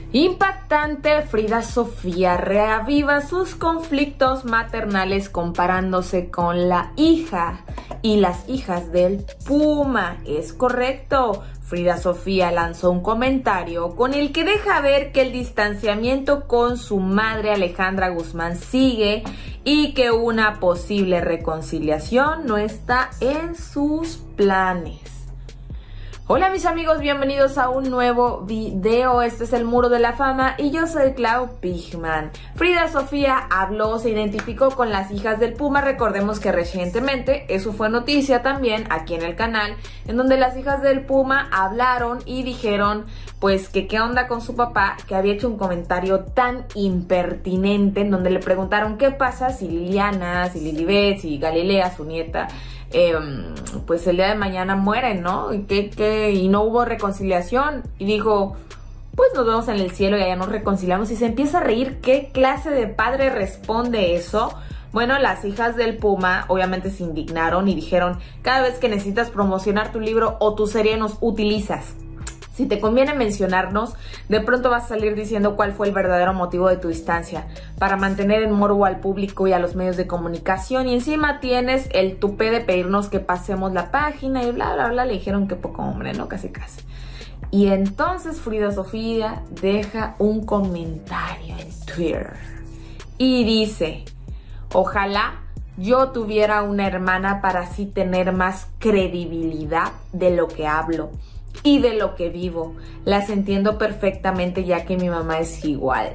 Impactante, Frida Sofía reaviva sus conflictos maternales comparándose con la hija y las hijas del Puma. Es correcto, Frida Sofía lanzó un comentario con el que deja ver que el distanciamiento con su madre Alejandra Guzmán sigue y que una posible reconciliación no está en sus planes. Hola mis amigos, bienvenidos a un nuevo video. Este es el Muro de la Fama y yo soy Clau Pigman. Frida Sofía habló, se identificó con las hijas del Puma. Recordemos que recientemente, eso fue noticia también aquí en el canal, en donde las hijas del Puma hablaron y dijeron pues que qué onda con su papá, que había hecho un comentario tan impertinente en donde le preguntaron qué pasa si Liliana, si Lilibet, si Galilea, su nieta, pues el día de mañana mueren, ¿no? Y no hubo reconciliación. Y dijo, pues nos vemos en el cielo y allá nos reconciliamos. Y se empieza a reír. ¿Qué clase de padre responde eso? Bueno, las hijas del Puma obviamente se indignaron y dijeron, cada vez que necesitas promocionar tu libro o tu serie nos utilizas. Si te conviene mencionarnos, de pronto vas a salir diciendo cuál fue el verdadero motivo de tu distancia para mantener en morbo al público y a los medios de comunicación, y encima tienes el tupé de pedirnos que pasemos la página y bla bla bla. Le dijeron que poco hombre, ¿no? Casi casi. Y entonces Frida Sofía deja un comentario en Twitter y dice, ojalá yo tuviera una hermana para así tener más credibilidad de lo que hablo y de lo que vivo. Las entiendo perfectamente ya que mi mamá es igual.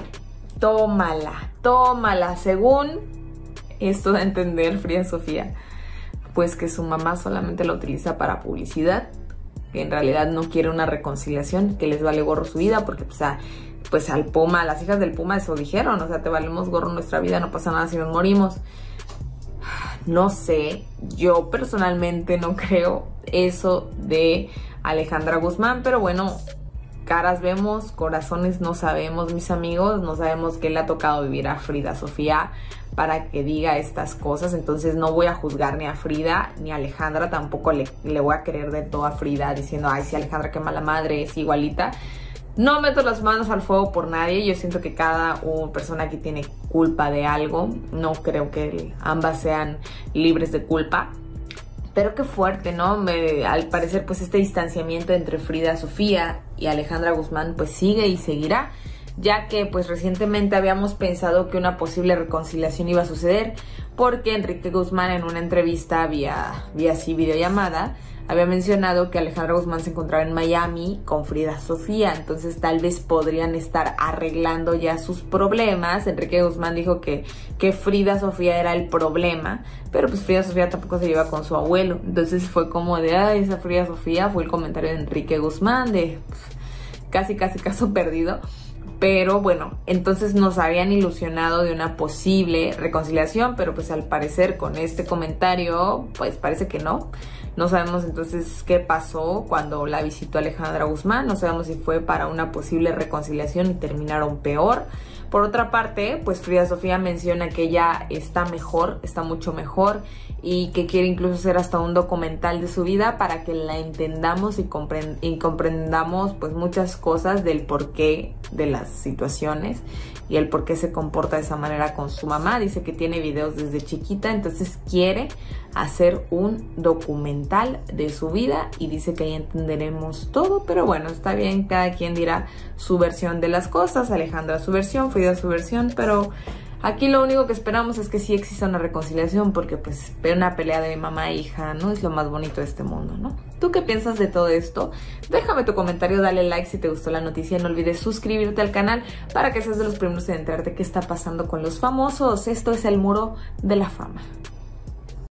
Tómala, tómala. Según esto de entender Frida Sofía, pues que su mamá solamente lo utiliza para publicidad, que en realidad no quiere una reconciliación, que les vale gorro su vida, porque pues al Puma, a las hijas del Puma eso dijeron, o sea, te valemos gorro nuestra vida, no pasa nada si nos morimos. No sé, yo personalmente no creo eso de Alejandra Guzmán, pero bueno, caras vemos, corazones no sabemos, mis amigos. No sabemos qué le ha tocado vivir a Frida Sofía para que diga estas cosas. Entonces no voy a juzgar ni a Frida ni a Alejandra, tampoco le voy a creer de todo a Frida diciendo, ay, sí, Alejandra, qué mala madre, es igualita. No meto las manos al fuego por nadie. Yo siento que cada persona aquí tiene culpa de algo. No creo que ambas sean libres de culpa. Pero qué fuerte, ¿no? Al parecer, pues este distanciamiento entre Frida Sofía y Alejandra Guzmán pues sigue y seguirá, ya que pues recientemente habíamos pensado que una posible reconciliación iba a suceder, porque Enrique Guzmán en una entrevista vía videollamada había mencionado que Alejandra Guzmán se encontraba en Miami con Frida Sofía, entonces tal vez podrían estar arreglando ya sus problemas. Enrique Guzmán dijo que Frida Sofía era el problema, pero pues Frida Sofía tampoco se lleva con su abuelo, entonces fue como de, ay, esa Frida Sofía, fue el comentario de Enrique Guzmán de casi caso perdido. Pero bueno, entonces nos habían ilusionado de una posible reconciliación, pero pues al parecer con este comentario, pues parece que no. No sabemos entonces qué pasó cuando la visitó Alejandra Guzmán, no sabemos si fue para una posible reconciliación y terminaron peor. Por otra parte, pues Frida Sofía menciona que ella está mejor, está mucho mejor, y que quiere incluso hacer hasta un documental de su vida para que la entendamos y comprendamos pues muchas cosas del porqué de las situaciones y el por qué se comporta de esa manera con su mamá. Dice que tiene videos desde chiquita, entonces quiere hacer un documental de su vida y dice que ahí entenderemos todo. Pero bueno, está bien, cada quien dirá su versión de las cosas. Alejandra su versión, Frida su versión, pero aquí lo único que esperamos es que sí exista una reconciliación, porque pues ver una pelea de mamá e hija no es lo más bonito de este mundo, ¿no? ¿Tú qué piensas de todo esto? Déjame tu comentario, dale like si te gustó la noticia, no olvides suscribirte al canal para que seas de los primeros en enterarte qué está pasando con los famosos. Esto es el Muro de la Fama.